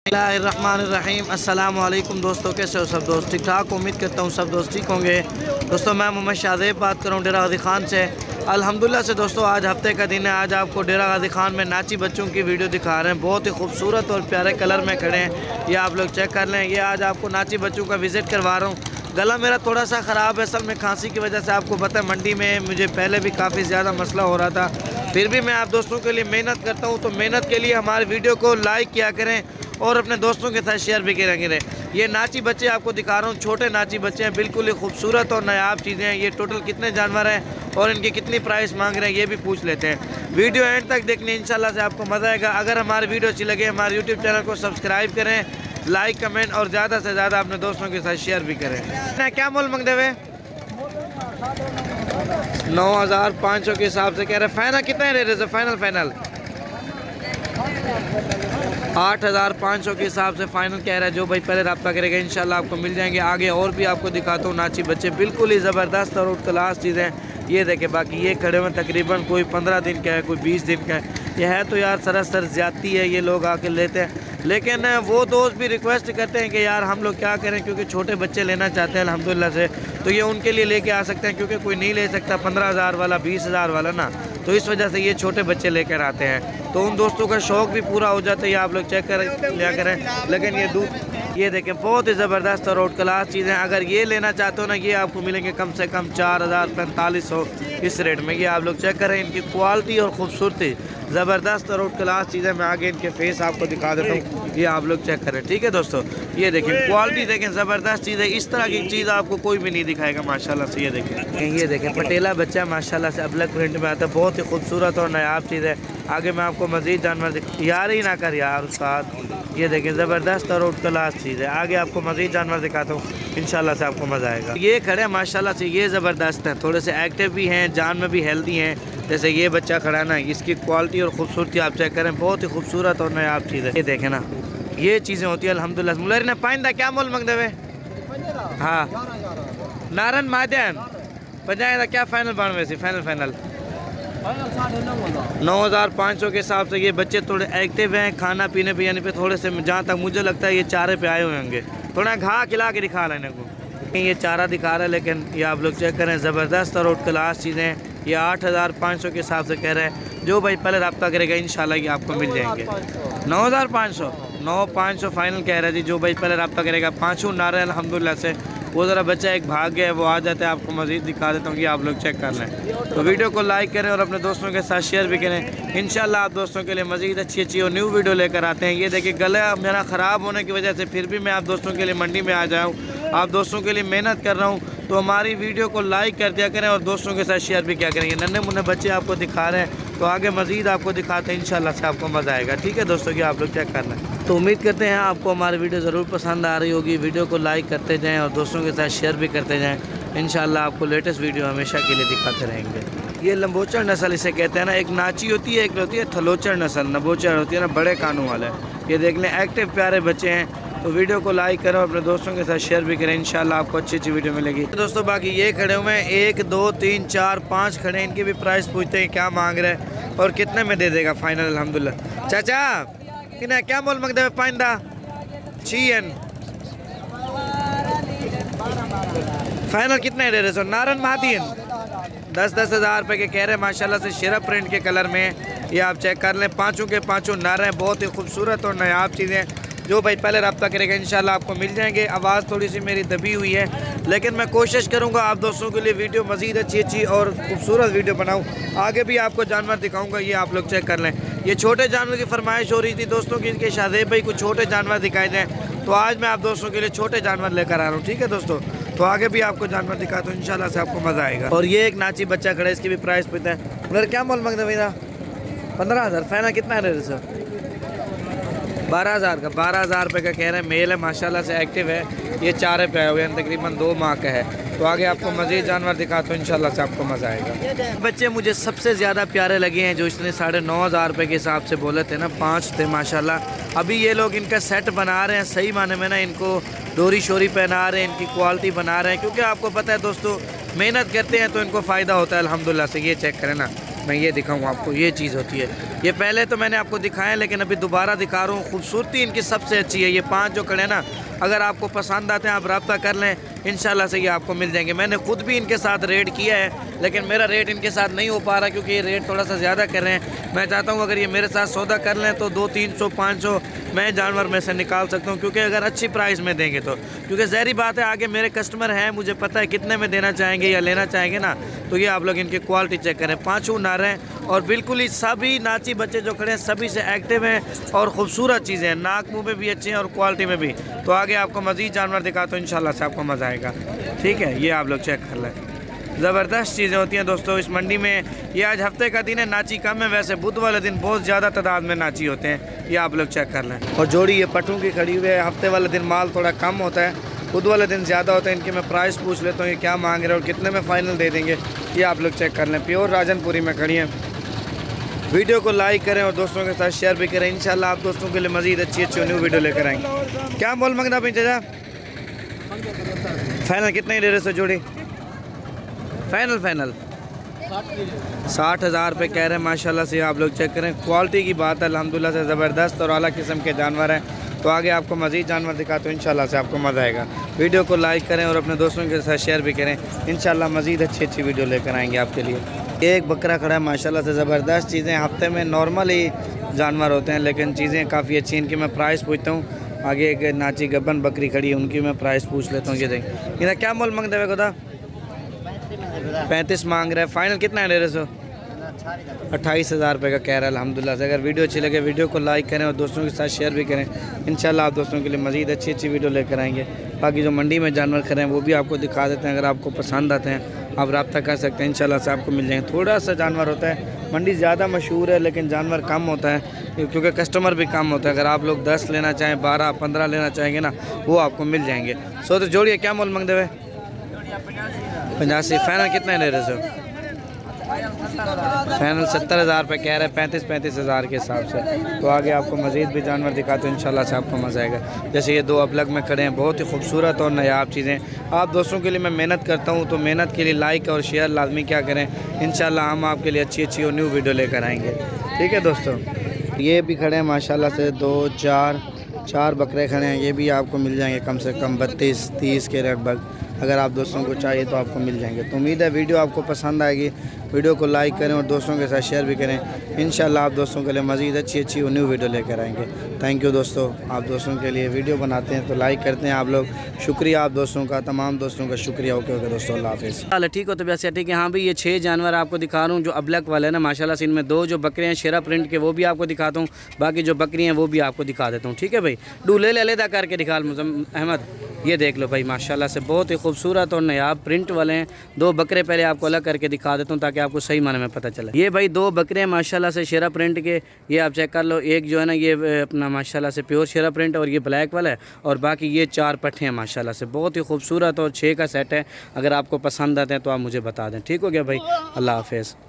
बिस्मिल्लाहिर्रहमानिर्रहीम। अस्सलाम वालेकुम दोस्तों, कैसे हो सब दोस्त? ठीक ठाक, उम्मीद करता हूँ सब दोस्त ठीक होंगे। दोस्तों मैं मोहम्मद शाहजेब बात कर रहा हूँ डेरा गाजी खान से। अल्हम्दुलिल्लाह से दोस्तों आज हफ्ते का दिन है। आज आपको डेरा गाजी खान में नाची बच्चों की वीडियो दिखा रहे हैं। बहुत ही खूबसूरत और प्यारे कलर में खड़े हैं, ये आप लोग चेक कर लें। ये आज आपको नाची बच्चों का विज़िट करवा रहा हूँ। गला मेरा थोड़ा सा ख़राब है, असल में खांसी की वजह से। आपको पता है मंडी में मुझे पहले भी काफ़ी ज़्यादा मसला हो रहा था, फिर भी मैं आप दोस्तों के लिए मेहनत करता हूँ। तो मेहनत के लिए हमारे वीडियो को लाइक किया करें और अपने दोस्तों के साथ शेयर भी करेंगे करें। ये नाची बच्चे आपको दिखा रहा हूँ, छोटे नाची बच्चे हैं, बिल्कुल ही खूबसूरत और नायाब चीज़ें हैं। ये टोटल कितने जानवर हैं और इनकी कितनी प्राइस मांग रहे हैं ये भी पूछ लेते हैं। वीडियो एंड तक देखनी, इंशाल्लाह से आपको मज़ा आएगा। अगर हमारी वीडियो अच्छी लगे हमारे यूट्यूब चैनल को सब्सक्राइब करें, लाइक कमेंट और ज़्यादा से ज़्यादा अपने दोस्तों के साथ शेयर भी करें। क्या मोल मंगते हुए 9,500 के हिसाब से कह रहे हैं। फाइनल कितना दे रहे थे? फाइनल 8,500 के हिसाब से फाइनल कह रहा है। जो भाई पहले रब्ता करेगा इंशाल्लाह आपको मिल जाएंगे। आगे और भी आपको दिखाता हूँ नाची बच्चे, बिल्कुल ही ज़बरदस्त और क्लास चीज़ें ये देखें। बाकी ये खड़े हुए तकरीबन कोई 15 दिन का है, कोई 20 दिन का है। ये है तो यार सरासर ज़्यादती है, ये लोग आके लेते हैं। लेकिन वो दोस्त भी रिक्वेस्ट करते हैं कि यार हम लोग क्या करें, क्योंकि छोटे बच्चे लेना चाहते हैं अल्हम्दुलिल्लाह से, तो ये उनके लिए लेके आ सकते हैं। क्योंकि कोई नहीं ले सकता 15,000 वाला, 20,000 वाला ना, तो इस वजह से ये छोटे बच्चे लेकर आते हैं। तो उन दोस्तों का शौक़ भी पूरा हो जाता है। ये आप लोग चेक कर लिया करें। लेकिन ये दूध ये देखें, बहुत ही ज़बरदस्त और आउट क्लास चीज़ें। अगर ये लेना चाहते हो ना, ये आपको मिलेंगे कम से कम 4,000-4,500 इस रेट में। ये आप लोग चेक करें, इनकी क्वालिटी और ख़ूबसूरती ज़बरदस्त और आउट क्लास चीज़ें। मैं आगे इनके फेस आपको दिखा देता हूँ, ये आप लोग चेक करें। ठीक है दोस्तों, ये देखें क्वालिटी देखें, ज़बरदस्त चीज़ है। इस तरह की चीज़ आपको कोई भी नहीं दिखाएगा माशाल्लाह से। ये देखें पटेला बच्चा माशाल्लाह से ब्लैक प्रिंट में आता है, बहुत ही खूबसूरत और नायाब चीज़ है। आगे मैं आपको मज़ीद जानवर यार ही ना कर यार साथ। ये देखें ज़बरदस्त और आउट क्लास चीज़ है। आगे आपको मज़ीद जानवर दिखाता हूँ, इंशाल्लाह से आपको मज़ा आएगा। ये खड़े माशाल्लाह से, ये ज़बरदस्त हैं, थोड़े से एक्टिव भी हैं, जान में भी हेल्दी हैं। जैसे ये बच्चा खड़ा ना, इसकी क्वालिटी और खूबसूरती आप चेक करें, बहुत ही खूबसूरत और नायाब चीज़ है। ये देखें ना, ये चीज़ें होती है अल्हम्दुलिल्लाह। मुलर ने पाइंदा क्या मोल मंगते हुए? हाँ नारन माध्यन पंजाब क्या फाइनल बन वैसे? फाइनल 9,500 के हिसाब से। ये बच्चे थोड़े एक्टिव हैं, खाना पीने पे यानी पे थोड़े से, जहाँ तक मुझे लगता है ये चारे पे आए हुए होंगे। थोड़ा घा खिला के दिखा रहे हैं इनको, ये चारा दिखा रहा है। लेकिन ये आप लोग चेक करें, ज़बरदस्त और आउट क्लास चीज़ें। ये 8,500 के हिसाब से कह रहे हैं। जो भाई पहले रब्ता करेगा इंशाल्लाह ये आपको मिल जाएंगे। 9,500 फाइनल कह रहा है जी। जो भाई पहले रब्ता करेगा, पाँचों नारे अल्हम्दुलिल्लाह से। वो ज़रा बच्चा एक भाग गया है, वो आ जाता है, आपको मज़ीद दिखा देता हूँ कि आप लोग चेक कर लें। तो वीडियो को लाइक करें और अपने दोस्तों के साथ शेयर भी करें। इंशाल्लाह आप दोस्तों के लिए मज़ीद अच्छी और न्यू वीडियो लेकर आते हैं। ये देखिए गला मेरा ख़राब होने की वजह से फिर भी मैं आप दोस्तों के लिए मंडी में आ जाऊँ, आप दोस्तों के लिए मेहनत कर रहा हूँ। तो हमारी वीडियो को लाइक कर दिया करें और दोस्तों के साथ शेयर भी किया करें। ये नन्हे मुन्ने बच्चे आपको दिखा रहे हैं, तो आगे मज़ीद आपको दिखाते हैं, इंशाल्लाह से आपको मज़ा आएगा। ठीक है दोस्तों, कि आप लोग चेक कर लें। तो उम्मीद करते हैं आपको हमारी वीडियो ज़रूर पसंद आ रही होगी। वीडियो को लाइक करते जाएँ और दोस्तों के साथ शेयर भी करते जाएँ। इंशाल्लाह आपको लेटेस्ट वीडियो हमेशा के लिए दिखाते रहेंगे। ये लंबोचर नस्ल इसे कहते हैं ना। एक नाची होती है, एक होती है थलोचर नस्ल। लंबोचर होती है ना, बड़े कानों वाले। ये देख लें, एक्टिव प्यारे बच्चे हैं। तो वीडियो को लाइक करें और अपने दोस्तों के साथ शेयर भी करें। इंशाल्लाह आपको अच्छी वीडियो मिलेगी। दोस्तों बाकी ये खड़े हुए हैं, 1 2 3 4 5 खड़े हैं। इनकी भी प्राइस पूछते हैं क्या मांग रहे हैं और कितने में दे देगा फाइनल अल्हम्दुलिल्लाह। चाचा कितना क्या मोल मंगते हुए? पाइंदा चीन फाइनल कितने दे रहे सो? नारन महादीन 10-10 हज़ार रुपये के कह रहे हैं माशाल्लाह से। शेरा प्रिंट के कलर में ये आप चेक कर लें। पाँचों के पाँचों नर हैं, बहुत ही खूबसूरत और नायाब चीज़ें। जो भाई पहले रब्ता करेगा इंशाल्लाह आपको मिल जाएंगे। आवाज़ थोड़ी सी मेरी दबी हुई है, लेकिन मैं कोशिश करूंगा आप दोस्तों के लिए वीडियो मज़ीद अच्छी और खूबसूरत वीडियो बनाऊं। आगे भी आपको जानवर दिखाऊंगा, ये आप लोग चेक कर लें। ये छोटे जानवर की फरमाइश हो रही थी दोस्तों की, इनके शाहजेब भाई कुछ छोटे जानवर दिखाए दें, तो आज मैं आप दोस्तों के लिए छोटे जानवर लेकर आ रहा हूँ। ठीक है दोस्तों, तो आगे भी आपको जानवर दिखाता हूँ, इंशाल्लाह से आपको मज़ा आएगा। और ये एक नाची बच्चा खड़ा है, इसकी भी प्राइस पूछते हैं। उधर क्या मोल मंगते भैया? 15,000 फाइनल कितना है सर? 12,000 का। 12,000 रुपये का कह रहे हैं। मेल है माशाल्लाह से, एक्टिव है। ये चारे पे आए हुए हैं, तकरीबन 2 माह का है। तो आगे आपको मज़ीद जानवर दिखाता हूँ, इंशाल्लाह से आपको मज़ा आएगा। बच्चे मुझे सबसे ज़्यादा प्यारे लगे हैं, जो इसने 9,500 रुपये के हिसाब से बोले थे ना, 5 थे माशाल्लाह। अभी ये लोग इनका सेट बना रहे हैं, सही माने में ना इनको डोरी शोरी पहना रहे हैं, इनकी क्वालिटी बना रहे हैं। क्योंकि आपको पता है दोस्तों, मेहनत करते हैं तो इनको फ़ायदा होता है अल्हम्दुलिल्लाह से। ये चेक करें ना, मैं ये दिखाऊँ आपको, ये चीज़ होती है। ये पहले तो मैंने आपको दिखाया लेकिन अभी दोबारा दिखा रहा हूँ। खूबसूरती इनकी सबसे अच्छी है। ये 5 जो खड़े ना, अगर आपको पसंद आते हैं आप रब्ता कर लें, इंशाल्लाह से ये आपको मिल जाएंगे। मैंने खुद भी इनके साथ रेट किया है लेकिन मेरा रेट इनके साथ नहीं हो पा रहा क्योंकि ये रेट थोड़ा सा ज़्यादा कर रहे हैं। मैं चाहता हूँ अगर ये मेरे साथ सौदा कर लें तो 200, 300, 500 मैं जानवर में से निकाल सकता हूँ, क्योंकि अगर अच्छी प्राइस में देंगे तो, क्योंकि ज़हरी बात है आगे मेरे कस्टमर हैं, मुझे पता है कितने में देना चाहेंगे या लेना चाहेंगे ना। तो ये आप लोग इनकी क्वालिटी चेक करें। 5 नार हैं और बिल्कुल ही सभी नाची बच्चे जो खड़े हैं सभी से एक्टिव हैं और ख़ूबसूरत चीज़ें हैं, नाक मुँह में भी अच्छे हैं और क्वालिटी में भी। तो आगे आपको मज़ीद जानवर दिखाता हूँ, इंशाल्लाह से आपको मज़ा आएगा। ठीक है, ये आप लोग चेक कर लें। ज़बरदस्त चीज़ें होती हैं दोस्तों इस मंडी में। ये आज हफ्ते का दिन है, नाची कम है, वैसे बुध वाले दिन बहुत ज़्यादा तादाद में नाची होते हैं। ये आप लोग चेक कर लें। और जोड़ी ये पट्टों की खड़ी हुई है। हफ्ते वाले दिन माल थोड़ा कम होता है, बुध वाले दिन ज़्यादा होता है। इनकी मैं प्राइस पूछ लेता हूँ ये क्या मांग रहे हैं और कितने में फ़ाइनल दे देंगे, ये आप लोग चेक कर लें। प्योर राजनपुरी में खड़ी हैं। वीडियो को लाइक करें और दोस्तों के साथ शेयर भी करें। इंशाल्लाह आप दोस्तों के लिए मज़ीद अच्छी न्यू वीडियो लेकर आएंगे। क्या मोल मंगना पिंचा जा? फाइनल कितने ही दे रहे जोड़ी? फाइनल 60,000 रुपये कह रहे हैं। माशाल्लाह से आप लोग चेक करें। क्वालिटी की बात है, अल्हम्दुलिल्लाह से ज़बरदस्त और आला किस्म के जानवर हैं। तो आगे आपको मज़ीद जानवर दिखाते हो, इंशाल्लाह से आपको मज़ा आएगा। वीडियो को लाइक करें और अपने दोस्तों के साथ शेयर भी करें। इंशाल्लाह मज़ीद अच्छी वीडियो लेकर आएंगे आपके लिए। एक बकरा खड़ा है माशाल्लाह से, ज़बरदस्त चीज़ें। हफ्ते में नॉर्मल ही जानवर होते हैं लेकिन चीज़ें काफ़ी अच्छी। इनकी मैं प्राइस पूछता हूँ। आगे एक नाची गब्बन बकरी खड़ी है, उनकी मैं प्राइस पूछ लेता हूँ। ये देखें, इधर क्या मोल मंग देवे खुदा? 35 मांग रहा है। फाइनल कितना है दे रहे सो? 28,000 रुपये का कह रहा है अल्हम्दुलिल्लाह से। अगर वीडियो अच्छी लगे वीडियो को लाइक करें और दोस्तों के साथ शेयर भी करें। इंशाल्लाह आप दोस्तों के लिए मज़ीद अच्छी वीडियो लेकर आएंगे। बाकी जो मंडी में जानवर खड़े हैं वो भी आपको दिखा देते हैं। अगर आपको पसंद आते हैं आप रब्ता कर सकते हैं, इंशाल्लाह से आपको मिल जाएंगे। थोड़ा सा जानवर होता है, मंडी ज़्यादा मशहूर है लेकिन जानवर कम होता है क्योंकि कस्टमर भी कम होता है। अगर आप लोग 10 लेना चाहें, 12, 15 लेना चाहेंगे ना, वो आपको मिल जाएंगे। तो जोड़िए क्या मोल मंग देवे? 85। फाइनल कितना ले रहे हो? फाइनल 70,000 रुपये कह रहे हैं, 35,000 के हिसाब से। तो आगे आपको मज़ीद भी जानवर दिखाते हैं, इंशाल्लाह से आपको मज़ा आएगा। जैसे ये 2 अबलग में खड़े हैं, बहुत ही खूबसूरत और नायाब चीज़ें। आप दोस्तों के लिए मैं मेहनत करता हूँ, तो मेहनत के लिए लाइक और शेयर लाजमी क्या करें। इंशाल्लाह हम आपके लिए अच्छी और न्यू वीडियो लेकर आएँगे। ठीक है दोस्तों, ये भी खड़े हैं माशाल्लाह से। 2, 4 बकरे खड़े हैं। ये भी आपको मिल जाएंगे कम से कम 32-30 के लगभग। अगर आप दोस्तों को चाहिए तो आपको मिल जाएंगे। तो उम्मीद है वीडियो आपको पसंद आएगी। वीडियो को लाइक करें और दोस्तों के साथ शेयर भी करें। इंशाल्लाह आप दोस्तों के लिए मज़ीद अच्छी और न्यू वीडियो लेकर आएंगे। थैंक यू दोस्तों। आप दोस्तों के लिए वीडियो बनाते हैं तो लाइक करते हैं आप लोग। शुक्रिया आप दोस्तों का, तमाम दोस्तों का शुक्रिया। ओके दोस्तों, अल्लाह हाफ़िज़। हाल ठीक हो तो वैसे ठीक है। हाँ भाई, ये 6 जानवर आपको दिखा रहा हूँ जो अबलक वाले हैं ना माशाल्लाह से। इनमें 2 जो बकरे हैं शेरा प्रिंट के वो भी आपको दिखाता हूँ, बाकी जो बकरी हैं वो भी आपको दिखा देता हूँ। ठीक है भाई, डूले अलहदा करके दिखा अहमद। ये देख लो भाई, माशाल्लाह से बहुत ही खूबसूरत और नायाब प्रिंट वाले हैं। 2 बकरे पहले आपको अलग करके दिखा देता हूँ ताकि आपको सही माने में पता चले। ये भाई 2 बकरे हैं माशाल्लाह से शेरा प्रिंट के, ये आप चेक कर लो। एक जो है ना ये अपना माशाल्लाह से प्योर शेरा प्रिंट और ये ब्लैक वाला है, और बाकी ये 4 पट्टे हैं माशाल्लाह से। बहुत ही खूबसूरत और 6 का सेट है। अगर आपको पसंद आते हैं तो आप मुझे बता दें। ठीक हो गया भाई, अल्लाह हाफ़िज़।